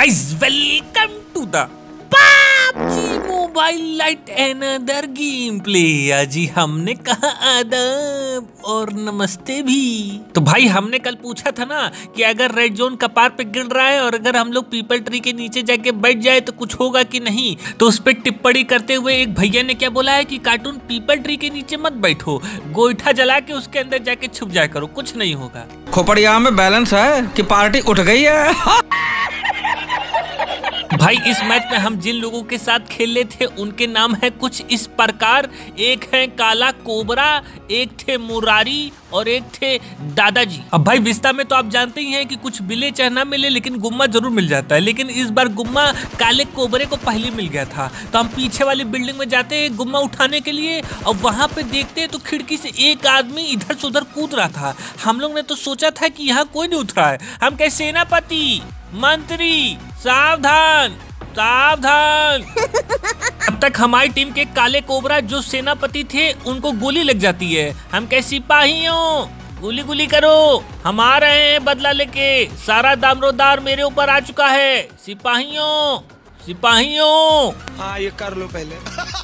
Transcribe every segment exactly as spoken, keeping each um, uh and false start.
Guys welcome to the PUBG mobile lite another game play. आज हमने कहा आदाब और नमस्ते भी। तो भाई हमने कल पूछा था ना कि अगर रेड जोन कपार पे गिर रहा है और अगर हम लोग पीपल ट्री के नीचे जाके बैठ जाए तो कुछ होगा कि नहीं। तो उस पर टिप्पणी करते हुए एक भैया ने क्या बोला है कि कार्टून पीपल ट्री के नीचे मत बैठो, गोईठा जला के उसके अंदर जाके छुप जाया करो, कुछ नहीं होगा। खोपड़िया में बैलेंस है कि पार्टी उठ गई है। भाई इस मैच में हम जिन लोगों के साथ खेले थे उनके नाम है कुछ इस प्रकार। एक है काला कोबरा, एक थे मुरारी और एक थे दादाजी। अब भाई विस्ता में तो आप जानते ही हैं कि कुछ मिले चाहे ना मिले लेकिन गुम्मा जरूर मिल जाता है। लेकिन इस बार गुम्मा काले कोबरे को पहले मिल गया था। तो हम पीछे वाली बिल्डिंग में जाते हैं गुम्मा उठाने के लिए और वहां पे देखते हैं तो खिड़की से एक आदमी इधर से उधर कूद रहा था। हम लोग ने तो सोचा था कि यहाँ कोई नहीं उतरा है। हम कहे सेनापति मंत्री सावधान सावधान। अब तक हमारी टीम के काले कोबरा जो सेनापति थे उनको गोली लग जाती है। हम कहे सिपाहियों गोली गोली करो, हम आ रहे हैं बदला लेके, सारा दामरोदार मेरे ऊपर आ चुका है। सिपाहियों सिपाहियों। हाँ ये कर लो पहले।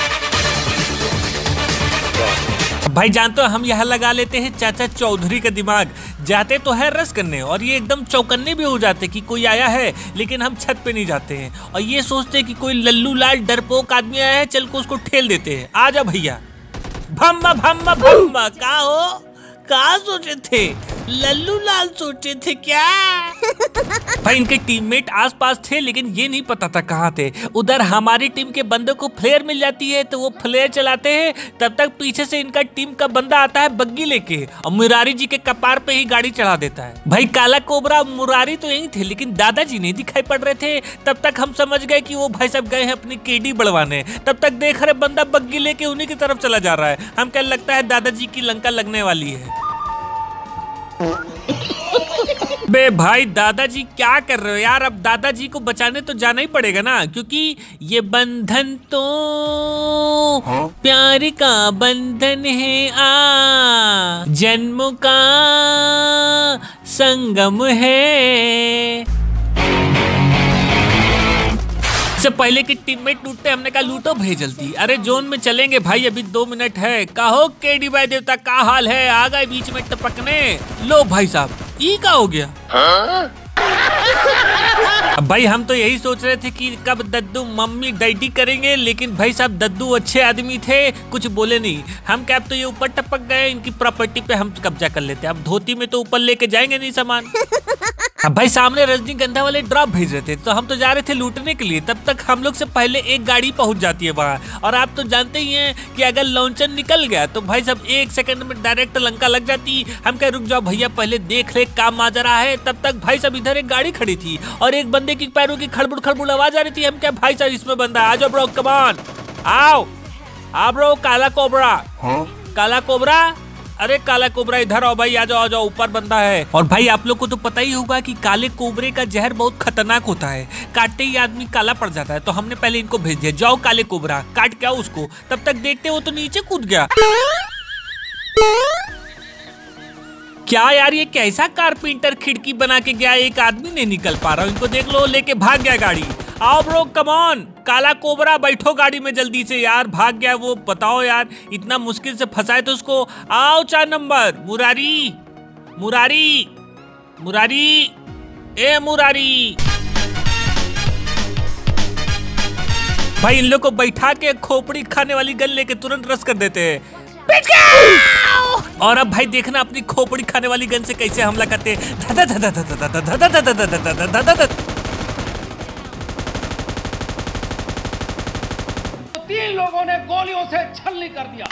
भाई जानते हो हम यहाँ लगा लेते हैं चाचा चौधरी का दिमाग। जाते तो है रस करने और ये एकदम चौकन्ने भी हो जाते कि कोई आया है, लेकिन हम छत पे नहीं जाते हैं और ये सोचते हैं कि कोई लल्लू लाल डरपोक आदमी आया है, चल को उसको ठेल देते हैं। आजा भैया। भम्मा भम्मा भम्मा। का हो कहा सोचे थे? लल्लू लाल सोचे थे क्या? भाई इनके टीममेट आसपास थे लेकिन ये नहीं पता था कहाँ थे। उधर हमारी टीम के बंदे को फ्लेयर मिल जाती है तो वो फ्लेयर चलाते हैं। तब तक पीछे से इनका टीम का बंदा आता है बग्गी लेके और मुरारी जी के कपार पे ही गाड़ी चढ़ा देता है। भाई काला कोबरा मुरारी तो यही थे लेकिन दादाजी नहीं दिखाई पड़ रहे थे। तब तक हम समझ गए कि वो भाई साहब गए हैं अपनी केडी बढ़वाने। तब तक देख रहे बंदा बग्गी लेके उन्हीं की तरफ चला जा रहा है। हम क्या लगता है दादाजी की लंका लगने वाली है। बे भाई दादाजी क्या कर रहे हो यार? अब दादाजी को बचाने तो जाना ही पड़ेगा ना, क्योंकि ये बंधन तो हाँ? प्यार का बंधन है, आ जन्म का संगम है। से पहले की टीममेट लूटते हमने कहा लूटो भाई जल्दी। अरे जोन में चलेंगे भाई, अभी दो मिनट है। कहो केडी भाई देवता का हाल है? आ गए बीच में टपकने। लो भाई साहब ई का हो गया। हाँ? अब भाई हम तो यही सोच रहे थे कि कब दद्दू मम्मी डैडी करेंगे, लेकिन भाई साहब दद्दू अच्छे आदमी थे, कुछ बोले नहीं। हम क्या तो ये ऊपर टपक गए, इनकी प्रॉपर्टी पे हम कब्जा कर लेते। अब धोती में तो ऊपर लेके जाएंगे नहीं सामान। अब भाई सामने रजनीगंधा वाले ड्रॉप भेज रहे थे तो हम तो जा रहे थे लूटने के लिए। तब तक हम लोग से पहले एक गाड़ी पहुंच जाती है वहाँ। और आप तो जानते ही हैं कि अगर लॉन्चर निकल गया तो भाई साहब एक सेकंड में डायरेक्ट लंका लग जाती। हम क्या रुक जाओ भैया पहले देख ले काम माजरा है। तब तक भाई साहब इधर एक गाड़ी खड़ी थी और एक बंदे की पैरों की खड़बुड़ खड़बुड़ आवाज आ रही थी। हम क्या भाई साहब इसमें बंदा आ जाओ ब्रो, कम ऑन आओ आओ ब्रो। काला कोबरा हाँ? काला कोबरा, अरे काला कोबरा इधर आओ भाई, आ जाओ आ जाओ, ऊपर बंदा है। और भाई आप लोग को तो पता ही होगा कि काले कोबरे का जहर बहुत खतरनाक होता है, काटते ही आदमी काला पड़ जाता है। तो हमने पहले इनको भेज दिया, जाओ काले कोबरा काट के आओ उसको। तब तक देखते वो तो नीचे कूद गया। क्या यार ये कैसा कारपेंटर खिड़की बना के गया, एक आदमी नहीं निकल पा रहा। इनको देख लो, लेके भाग गया गाड़ी। आओ ब्रो कम ऑन, काला कोबरा बैठो गाड़ी में जल्दी से यार, भाग गया वो। बताओ यार इतना मुश्किल से फंसाए तो उसको। आओ चार नंबर मुरारी मुरारी मुरारी ए मुरारी। भाई इन लोग को बैठा के खोपड़ी खाने वाली गन लेके तुरंत रस कर देते हैं। और अब भाई देखना अपनी खोपड़ी खाने वाली गन से कैसे हमला करते हैं। तीन लोगों ने गोलियों से छलनी कर दिया।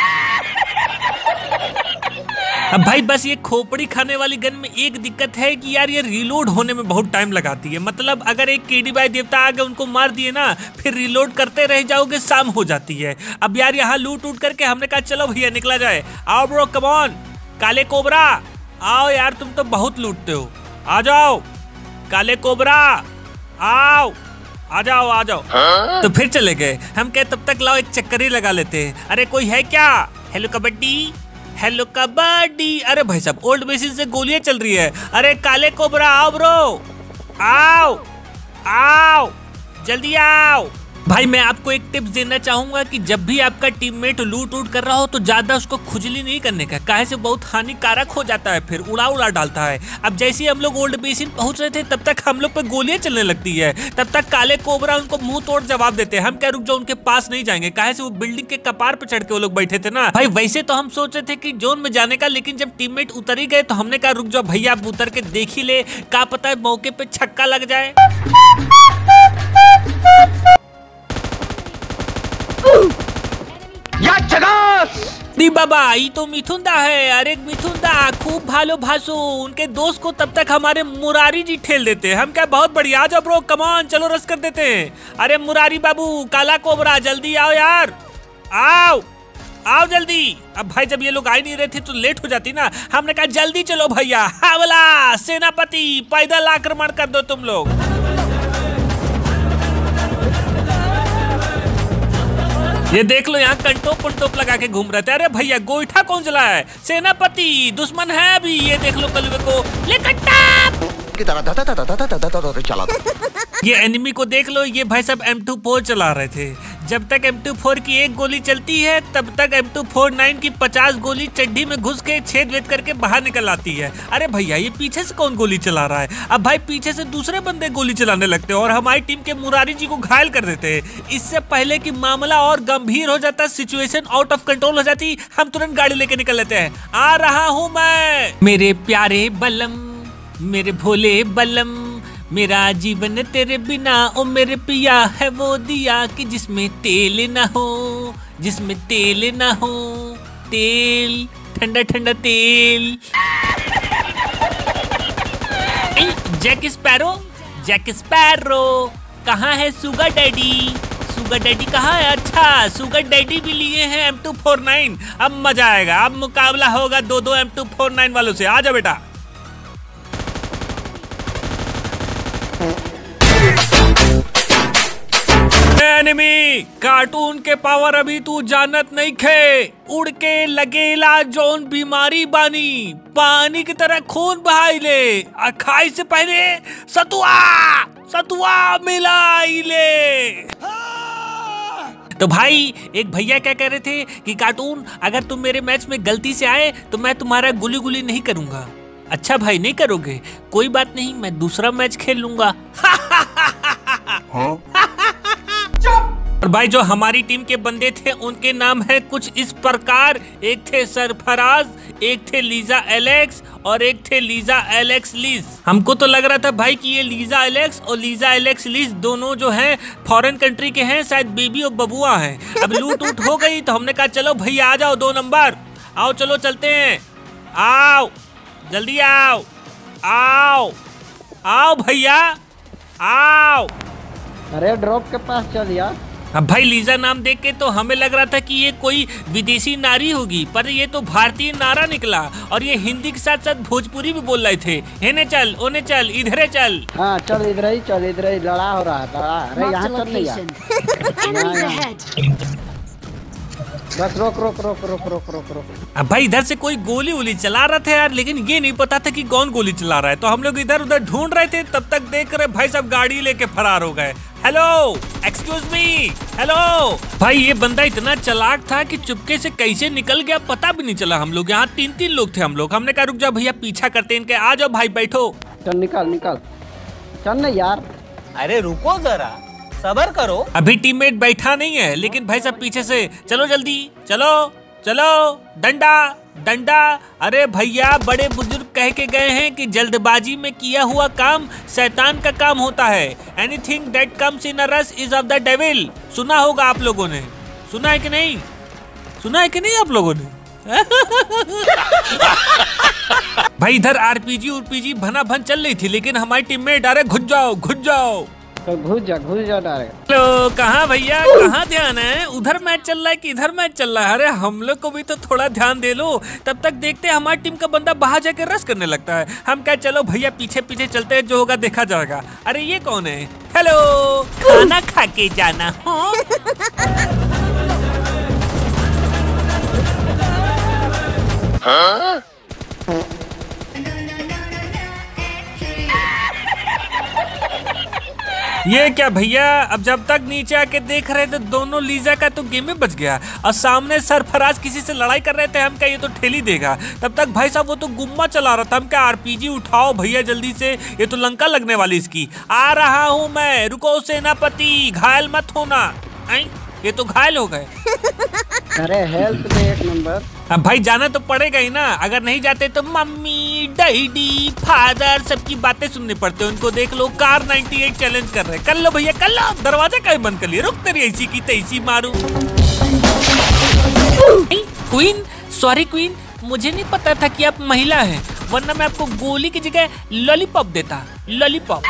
अब भाई बस ये खोपड़ी खाने वाली गन में एक दिक्कत है कि यार ये रिलोड होने में बहुत टाइम लगाती है। मतलब अगर एक केडी भाई देवता आगे उनको मार दिए ना, फिर रिलोड करते रह जाओगे, शाम हो जाती है। अब यार यहाँ लूट उठ करके हमने कहा चलो भैया निकला जाए। आओ ब्रो कम ऑन, काले कोबरा आओ यार, तुम तो बहुत लूटते हो, आ जाओ काले कोबरा आओ, आ जाओ आ जाओ। हाँ? तो फिर चले गए। हम कहे तब तक लाओ एक चक्कर ही लगा लेते हैं। अरे कोई है क्या? Hello kabaddi hello kabaddi. अरे भाई साहब ओल्ड मशीन से गोलियां चल रही है। अरे काले कोबरा आओ ब्रो, आओ जल्दी आओ। भाई मैं आपको एक टिप्स देना चाहूंगा कि जब भी आपका टीममेट लूट उट कर रहा हो तो ज्यादा उसको खुजली नहीं करने का, काहे से बहुत हानिकारक हो जाता है, फिर उड़ा उड़ा डालता है। अब जैसे ही हम लोग ओल्ड बेसिन पहुंच रहे थे तब तक हम लोग पे गोलियां चलने लगती है, तब तक काले कोबरा उनको मुंह तोड़ जवाब देते हैं। हम क्या रुक जाओ, उनके पास नहीं जाएंगे, काहे से वो बिल्डिंग के कपार पे चढ़ के वो लोग बैठे थे ना। भाई वैसे तो हम सोच रहे थे कि जोन में जाने का, लेकिन जब टीममेट उतर ही गए तो हमने कहा रुक जाओ भैया, आप उतर के देख ही ले, क्या पता है मौके पे छक्का लग जाए। दी बाबा ये तो मिथुंदा है, अरे मिथुंदा खूब भालो भासो। उनके दोस्त को तब तक हमारे मुरारी जी ठेल देते हैं। हम क्या बहुत बढ़िया, आ जाओ ब्रो, कमान चलो रस कर देते हैं। अरे मुरारी बाबू, काला कोबरा जल्दी आओ यार, आओ आओ जल्दी। अब भाई जब ये लोग आ ही नहीं रहे थे तो लेट हो जाती ना, हमने कहा जल्दी चलो भैया। हावला सेनापति पैदल आक्रमण कर दो तुम लोग। ये देख लो यहाँ कंटोप पंटोप लगा के घूम रहे थे। अरे भैया गोईठा कौन चला है? सेनापति दुश्मन है अभी। ये देख लो कलवे को लेकर चला। ये एनिमी को देख लो, ये भाई सब एम टू फोर चला रहे थे। जब तक एम टू फोर की एक गोली चलती है तब तक एम टू फोर नाइन की पचास गोली चड्डी में घुस के छेद वेद करके बाहर निकल आती है। अरे भैया ये पीछे से कौन गोली चला रहा है? अब भाई पीछे से दूसरे बंदे गोली चलाने लगते हैं और हमारी टीम के मुरारी जी को घायल कर देते हैं। इससे पहले कि मामला और गंभीर हो जाता, सिचुएशन आउट ऑफ कंट्रोल हो जाती, हम तुरंत गाड़ी लेके निकल लेते हैं। आ रहा हूँ मैं मेरे प्यारे बलम, मेरे भोले बलम, मेरा जीवन तेरे बिना ओ मेरे पिया है वो दिया कि जिसमें तेल ना हो, जिसमें तेल ना हो, तेल ठंडा ठंडा तेल। जैक स्पैरो, जैक स्पैरो कहाँ है? सुगर डैडी, सुगर डैडी कहाँ है? अच्छा सुगर डैडी भी लिए हैं एम टू फोर नाइन। अब मजा आएगा, अब मुकाबला होगा दो दो एम टू फोर नाइन वालों से। आ जाओ बेटा। एनिमी कार्टून के पावर अभी तू जानत नहीं खे। उड़ के लगेला जोन बीमारी बानी, पानी की तरह खून बहाई ले, खाई से पहले सतुआ सतुआ मिलाई ले। तो भाई एक भैया क्या कह रहे थे कि कार्टून अगर तुम मेरे मैच में गलती से आए तो मैं तुम्हारा गुली गुली नहीं करूंगा। अच्छा भाई नहीं करोगे, कोई बात नहीं, मैं दूसरा मैच खेल लूंगा। और भाई जो हमारी टीम के बंदे थे उनके नाम है कुछ इस प्रकार। एक थे सरफराज, एक थे लीजा एलेक्स और एक थे लीजा एलेक्स लीज। हमको तो लग रहा था भाई कि ये लीजा एलेक्स और लीजा एलेक्स लीज दोनों जो हैं फॉरेन कंट्री के हैं, शायद बेबी और बबुआ हैं। अब लूट उट हो गई तो हमने कहा चलो भैया आ जाओ दो नंबर, आओ चलो चलते हैं, आओ जल्दी आओ, आओ आओ भैया आओ। अरे ड्रॉप के पास चल यार। अब भाई लीजा नाम देख के तो हमें लग रहा था कि ये कोई विदेशी नारी होगी, पर ये तो भारतीय नारा निकला और ये हिंदी के साथ साथ भोजपुरी भी बोल रहे थे। हेने चल, ओने चल, इधरे चल। हाँ चल इधर ही चल, इधर ही लड़ा हो रहा था। अरे यहाँ चल नहीं यार, बस रोक रोक रोक रोक रोक रोक रोक। अब भाई इधर से कोई गोली वोली चला रहा था यार, लेकिन ये नहीं पता था कि कौन गोली चला रहा है। तो हम लोग इधर उधर ढूंढ रहे थे, तब तक देख रहे भाई सब गाड़ी लेके फरार हो गए। Hello excuse me, hello. भाई ये बंदा इतना चालाक था कि चुपके से कैसे निकल गया पता भी नहीं चला। हम लोग यहाँ तीन तीन लोग थे हम लोग, हमने कहा रुक जाओ भैया पीछा करते इनके, आ जाओ भाई बैठो। चल निकल निकल, चल नहीं यार। अरे रुको जरा, सबर करो। अभी टीममेट बैठा नहीं है, लेकिन भाई सब पीछे से चलो जल्दी चलो चलो, डंडा डंडा। अरे भैया बड़े बुजुर्ग कह के गए हैं कि जल्दबाजी में किया हुआ काम शैतान का काम होता है। Anything that comes in a rush is of the devil. सुना होगा आप लोगों ने, सुना है कि नहीं? सुना है कि नहीं आप लोगों ने? भाई इधर आरपीजी उरपीजी भना भन चल रही थी, लेकिन हमारी टीममेट अरे घुस जाओ घुस जाओ, तो घुस जा घुस जा डायरेक्ट। हेलो कहाँ भैया, कहाँ ध्यान है? उधर मैच चल रहा है कि इधर मैच चल रहा है? अरे हम लोग को भी तो थोड़ा ध्यान दे लो। तब तक देखते हैं हमारी टीम का बंदा बाहर जाके रस करने लगता है। हम क्या चलो भैया पीछे पीछे चलते हैं, जो होगा देखा जाएगा। अरे ये कौन है? हेलो खाना खा के जाना हो। हाँ? ये क्या भैया, अब जब तक नीचे आके देख रहे थे दोनों लीजा का तो गेम में बच गया और सामने सरफराज किसी से लड़ाई कर रहे थे। हम क्या ये तो ठेली देगा, तब तक भाई साहब वो तो गुम्मा चला रहा था। हम क्या आरपीजी उठाओ भैया जल्दी से, ये तो लंका लगने वाली इसकी। आ रहा हूँ मैं, रुको सेनापति, घायल मत होना। आई ये तो घायल हो गए। अरे हेल्थ में एक नंबर। अब भाई जाना तो पड़ेगा ही ना, अगर नहीं जाते तो मम्मी डैडी फादर सबकी बातें सुननी पड़ती है। उनको देख लो, कार अट्ठानवे चैलेंज कर रहे हैं। कर लो भैया कर लो, दरवाजा कहीं बंद कर लिया, रुक तेरी ऐसी की तैसी मारू। क्वीन, सॉरी क्वीन, मुझे नहीं पता था कि आप महिला हैं, वरना मैं आपको गोली की जगह लॉलीपॉप देता। लॉलीपॉप।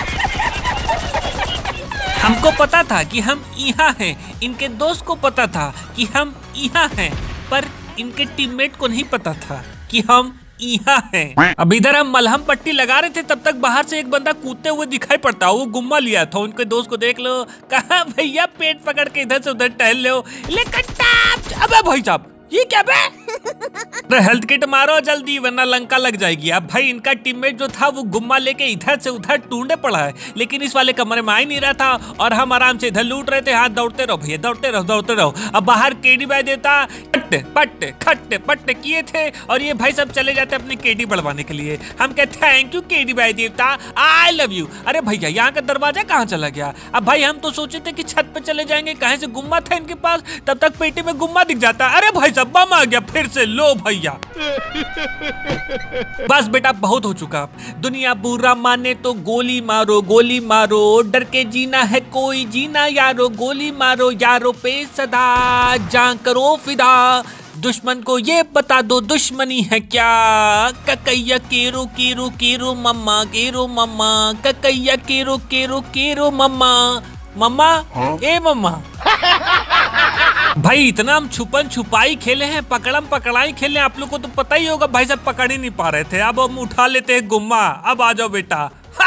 हमको पता था कि हम यहाँ हैं, इनके दोस्त को पता था कि हम यहाँ हैं, पर इनके टीममेट को नहीं पता था कि हम यहाँ हैं। अब इधर हम मलहम पट्टी लगा रहे थे, तब तक बाहर से एक बंदा कूदते हुए दिखाई पड़ता। वो गुम्मा लिया था, उनके दोस्त को देख लो, कहा भैया पेट पकड़ के इधर से उधर टहल लो। लेकिन अबे भाई साहब ये क्या बे? तो हेल्थ किट मारो जल्दी वरना लंका लग जाएगी। अब भाई इनका टीममेट जो था वो गुम्मा लेके इधर से उधर टूंडे पड़ा है, लेकिन इस वाले कमरे में आ ही नहीं रहा था और हम आराम से इधर लूट रहे थे। हाथ दौड़ते रहो भैया, दौड़ते रहो दौड़ते रहो। अब बाहर केडी भाई देता पट्टे पट्टे खट्टे पट्टे किए थे और ये भाई सब चले जाते अपनी केडी बढ़वाने के लिए। हम कहते थैंक यू केडी भाई देवता, आई लव यू। अरे भैया यहाँ का दरवाजा कहाँ चला गया? अब भाई हम तो सोचे थे कि छत पे चले जाएंगे, कहीं से गुम्मा था इनके पास, तब तक पेटी में गुम्मा दिख जाता। अरे भाई साहब बम आ गया फिर से, लो भैया। बस बेटा बहुत हो चुका, दुनिया बुरा माने तो गोली मारो गोली मारो, डर के जीना है कोई जीना यारो, गोली मारो यारो पे सदा, जान करो फिदा, दुश्मन को ये बता दो दुश्मनी है क्या। ककैया केरो केरो केरो मम्मा केरो मम्मा, ककैया केरो केरो केरो मम्मा। मम्मा ए मम्मा। भाई इतना हम छुपन छुपाई खेले हैं, पकड़म पकड़ाई खेले, आप लोग को तो पता ही होगा भाई साहब पकड़ ही नहीं पा रहे थे। अब हम उठा लेते हैं गुम्मा। अब आ जाओ बेटा।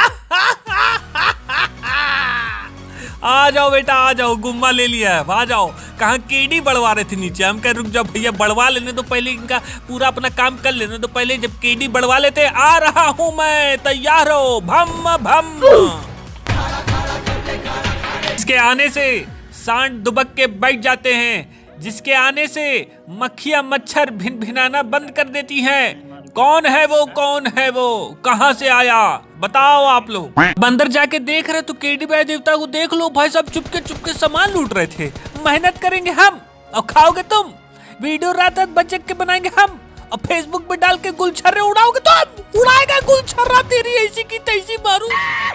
आ जाओ बेटा आ जाओ, गुम्मा ले लिया है, आ जाओ। कहाँ केडी बढ़वा रहे थे नीचे, हम कह रुक जाओ भैया बढ़वा लेने तो पहले, इनका पूरा अपना काम कर लेने तो पहले, जब केडी बढ़वा लेते। आ रहा हूँ मैं, तैयार हो, भम भम। इसके आने से सांड दुबक के बैठ जाते हैं, जिसके आने से मक्खियां मच्छर भिन भिनाना बंद कर देती हैं। कौन है वो, कौन है वो, कहां से आया बताओ आप लोग। बंदर जाके देख रहे तो केडी भाई देवता को देख लो, भाई साहब चुपके चुपके सामान लूट रहे थे। मेहनत करेंगे हम और खाओगे तुम, वीडियो रात रात बचक के बनाएंगे हम और फेसबुक पे डाल के गुलछर्रे उड़ाओगे तुम। उड़ाएगा गुलछर्रा तेरी ऐसी की तैसी मारू।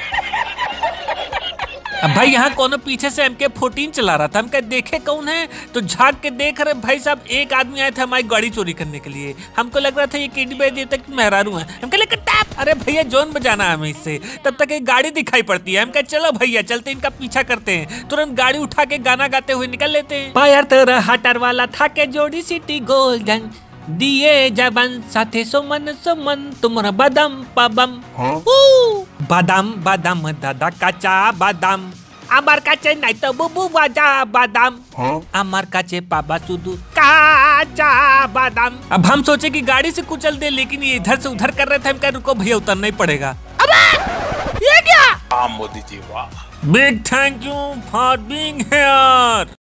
अब भाई यहाँ कोनो पीछे से एम के फोर्टीन चला रहा था, हम क्या देखे कौन है, तो झांक के देख रहे भाई साहब एक आदमी आया था हमारी गाड़ी चोरी करने के लिए। हमको लग रहा था ये केडी भाई देवता की मेहरारू है। हम कह टैप, अरे भैया जोन बजाना है हमें इससे। तब तक एक गाड़ी दिखाई पड़ती है, हम कह चलो भैया चलते इनका पीछा करते हैं। तुरंत गाड़ी उठा के गाना गाते हुए निकल लेते हैं। पायर तेरा हटर वाला था के जोड़ी सिटी गोल्डन, दिए जबन साथे सुमन सुमन तुम्हारा बादाम पाबम। बादाम बादाम दादा काचा बादाम, আমার কাছে নাই তো বুবু বাজা বাদাম, আমার কাছে पापा सुधु काचा बादाम। अब हम सोचे कि गाड़ी से कुचल दे, लेकिन ये इधर से उधर कर रहे थे। हम कह रुको भैया उतरना ही पड़ेगा। अबे ये क्या? वाह मोदी जी वाह। Big thank you for being here.